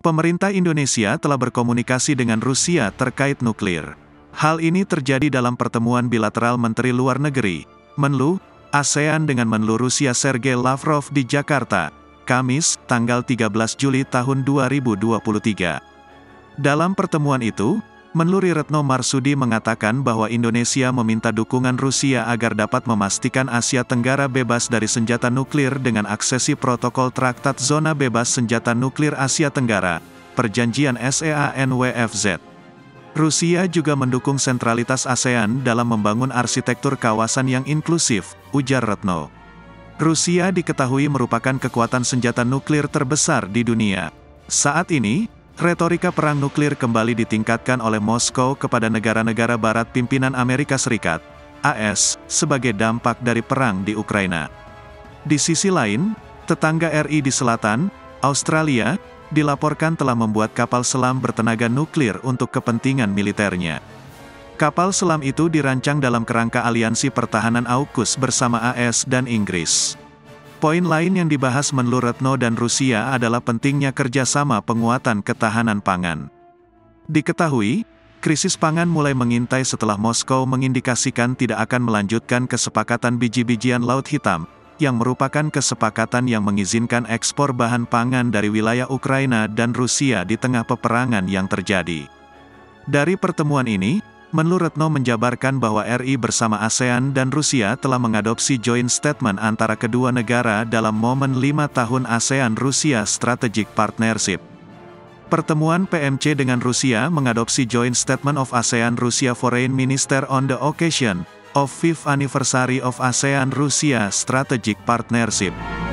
Pemerintah Indonesia telah berkomunikasi dengan Rusia terkait nuklir. Hal ini terjadi dalam pertemuan bilateral Menteri Luar Negeri, Menlu, ASEAN dengan Menlu Rusia Sergei Lavrov di Jakarta, Kamis, tanggal 13 Juli tahun 2023. Dalam pertemuan itu, Menlu Retno Marsudi mengatakan bahwa Indonesia meminta dukungan Rusia agar dapat memastikan Asia Tenggara bebas dari senjata nuklir dengan aksesi protokol Traktat Zona Bebas Senjata Nuklir Asia Tenggara, Perjanjian SEANWFZ. Rusia juga mendukung sentralitas ASEAN dalam membangun arsitektur kawasan yang inklusif, ujar Retno. Rusia diketahui merupakan kekuatan senjata nuklir terbesar di dunia. Saat ini, retorika perang nuklir kembali ditingkatkan oleh Moskow kepada negara-negara barat pimpinan Amerika Serikat, AS, sebagai dampak dari perang di Ukraina. Di sisi lain, tetangga RI di selatan, Australia, dilaporkan telah membuat kapal selam bertenaga nuklir untuk kepentingan militernya. Kapal selam itu dirancang dalam kerangka aliansi pertahanan AUKUS bersama AS dan Inggris. Poin lain yang dibahas Menlu Retno dan Rusia adalah pentingnya kerjasama penguatan ketahanan pangan. Diketahui, krisis pangan mulai mengintai setelah Moskow mengindikasikan tidak akan melanjutkan kesepakatan biji-bijian Laut Hitam, yang merupakan kesepakatan yang mengizinkan ekspor bahan pangan dari wilayah Ukraina dan Rusia di tengah peperangan yang terjadi. Dari pertemuan ini, Menlu Retno menjabarkan bahwa RI bersama ASEAN dan Rusia telah mengadopsi joint statement antara kedua negara dalam momen 5 tahun ASEAN-Rusia Strategic Partnership. Pertemuan PMC dengan Rusia mengadopsi Joint Statement of ASEAN-Rusia Foreign Minister on the occasion of 5th anniversary of ASEAN-Rusia Strategic Partnership.